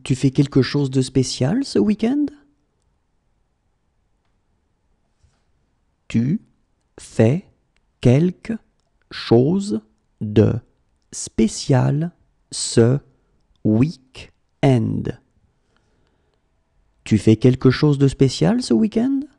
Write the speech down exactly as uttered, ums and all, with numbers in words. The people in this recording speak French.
Tu fais quelque chose de spécial ce week-end? Tu fais quelque chose de spécial ce week-end? Tu fais quelque chose de spécial ce week-end?